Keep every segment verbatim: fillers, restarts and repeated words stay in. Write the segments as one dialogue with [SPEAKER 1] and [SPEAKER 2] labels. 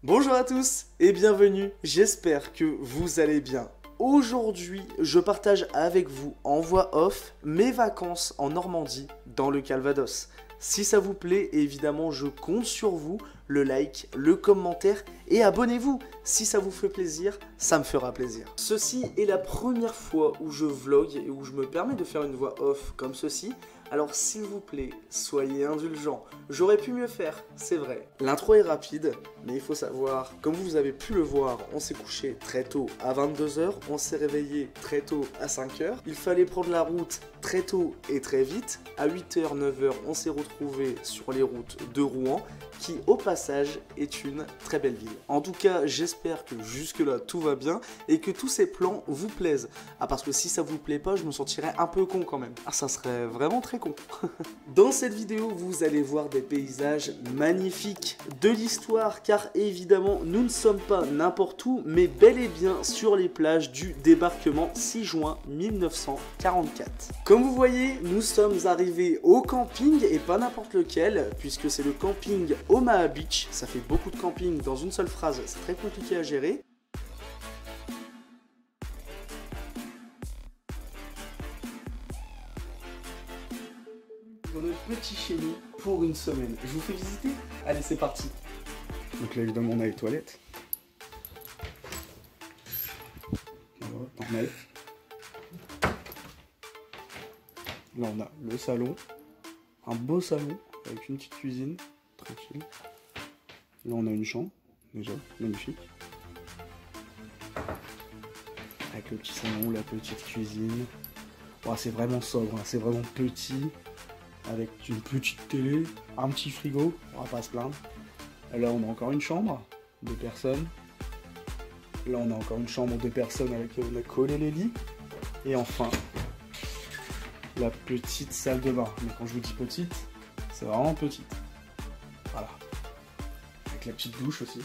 [SPEAKER 1] Bonjour à tous et bienvenue, j'espère que vous allez bien. Aujourd'hui, je partage avec vous en voix off mes vacances en Normandie dans le Calvados. Si ça vous plaît, évidemment, je compte sur vous, le like, le commentaire et abonnez-vous. Si ça vous fait plaisir, ça me fera plaisir. Ceci est la première fois où je vlog et où je me permets de faire une voix off comme ceci. Alors s'il vous plaît, soyez indulgents. J'aurais pu mieux faire, c'est vrai. L'intro est rapide, mais il faut savoir, comme vous avez pu le voir, on s'est couché très tôt à vingt-deux heures, on s'est réveillé très tôt à cinq heures. Il fallait prendre la route très tôt et très vite. À huit heures, neuf heures, on s'est retrouvé sur les routes de Rouen, qui au passage est une très belle ville. En tout cas, j'espère que jusque là tout va bien et que tous ces plans vous plaisent. Ah, parce que si ça vous plaît pas, je me sentirais un peu con quand même. Ah, ça serait vraiment très con. Dans cette vidéo, vous allez voir des paysages magnifiques, de l'histoire, car évidemment, nous ne sommes pas n'importe où, mais bel et bien sur les plages du débarquement six juin mille neuf cent quarante-quatre. Comme vous voyez, nous sommes arrivés au camping, et pas n'importe lequel, puisque c'est le camping Omaha Beach. Ça fait beaucoup de camping dans une seule phrase, c'est très compliqué à gérer. Dans notre petit chez nous pour une semaine. Je vous fais visiter? Allez, c'est parti. Donc là, évidemment, on a les toilettes. Voilà, normal. Là, on a le salon. Un beau salon avec une petite cuisine. Tranquille. Là, on a une chambre. Déjà, magnifique. Avec le petit salon, la petite cuisine. Oh, c'est vraiment sobre, hein. C'est vraiment petit. Avec une petite télé, un petit frigo, on va pas se plaindre. Là on a encore une chambre, deux personnes. Là on a encore une chambre, deux personnes avec laquelle on a collé les lits. Et enfin, la petite salle de bain. Mais quand je vous dis petite, c'est vraiment petite. Voilà. Avec la petite douche aussi.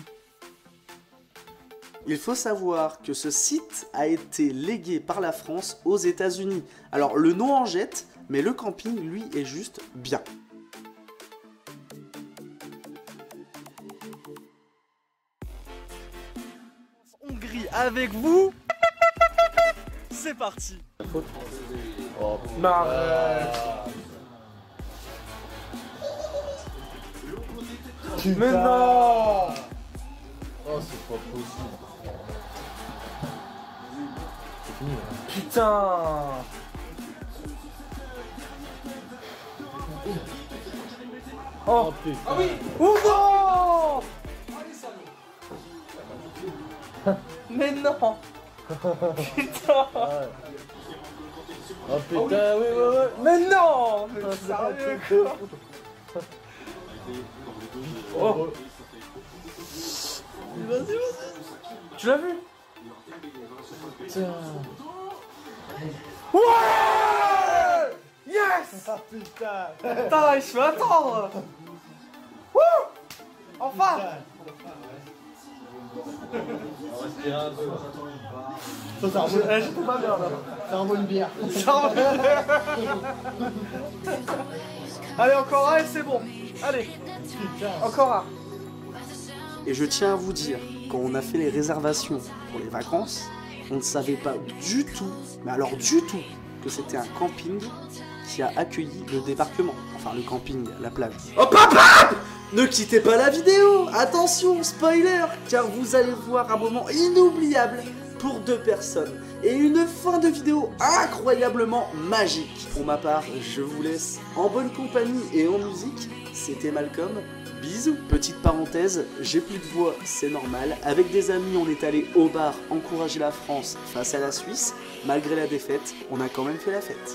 [SPEAKER 1] Il faut savoir que ce site a été légué par la France aux États-Unis. Alors le nom en jette, mais le camping, lui, est juste bien. Hongrie avec vous. C'est parti.
[SPEAKER 2] Oh,
[SPEAKER 1] Marre. Mais non.
[SPEAKER 2] Oh, c'est pas possible. C'est fini là.
[SPEAKER 1] Putain. Oh,
[SPEAKER 2] putain.
[SPEAKER 1] Ah oui. Oh non. Mais non. Putain.
[SPEAKER 2] Oh putain, oui, oui, oui.
[SPEAKER 1] Mais non. Mais sérieux quoi. Oh. Vas-y, vas-y. Tu l'as vu?
[SPEAKER 2] Putain.
[SPEAKER 1] Ouais. Yes.
[SPEAKER 2] Ah putain.
[SPEAKER 1] Putain, je vais attendre. Wouh. Enfin.
[SPEAKER 2] On va respirer un peu.
[SPEAKER 1] Ça, ça remonte. Eh, j'étais pas bien là.
[SPEAKER 2] Ça envoie une bière.
[SPEAKER 1] Ça remonte. Allez, encore un et c'est bon. Allez.
[SPEAKER 2] Putain.
[SPEAKER 1] Encore un. Et je tiens à vous dire, quand on a fait les réservations pour les vacances, on ne savait pas du tout, mais alors du tout, que c'était un camping qui a accueilli le débarquement. Enfin, le camping, la plage. Hop, hop, hop! Ne quittez pas la vidéo! Attention, spoiler! Car vous allez voir un moment inoubliable pour deux personnes. Et une fin de vidéo incroyablement magique. Pour ma part, je vous laisse en bonne compagnie et en musique. C'était Malcolm. Bisous. Petite parenthèse, j'ai plus de voix, c'est normal. Avec des amis, on est allé au bar encourager la France face à la Suisse. Malgré la défaite, on a quand même fait la fête.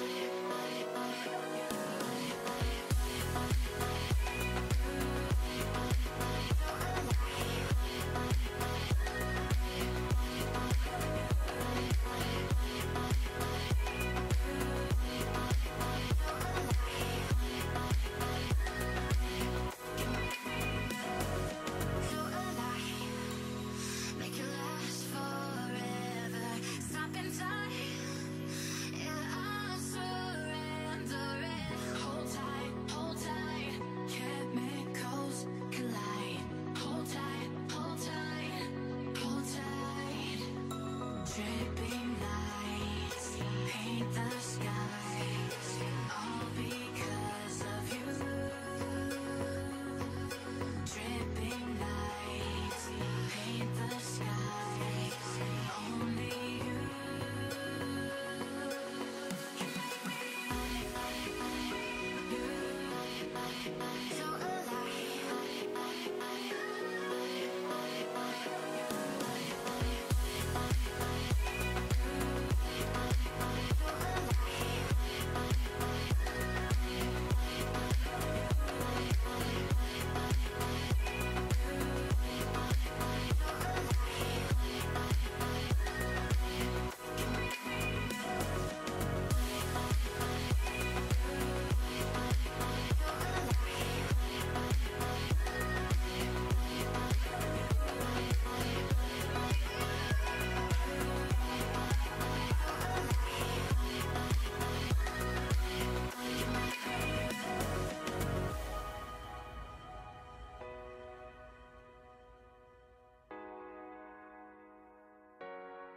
[SPEAKER 3] Stop in time, yeah, I'm so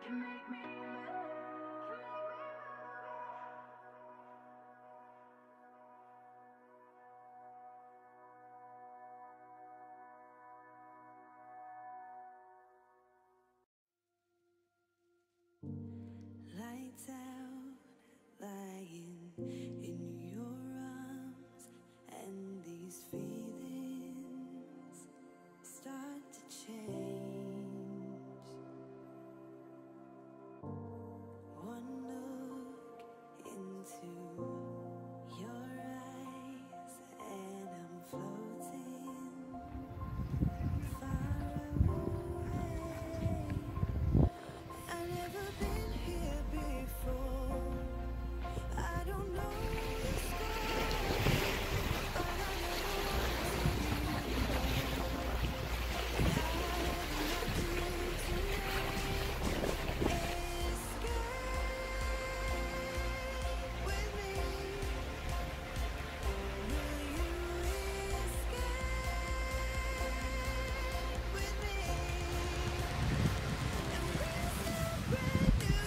[SPEAKER 3] Lights out, lying in your arms, and these feelings start to change. One look into your eyes, and I'm floating far away. I've never been here before. I don't know the score, but I never want to leave. I have nothing tonight. Escape with me. Will you escape with me? And we'll start brand new.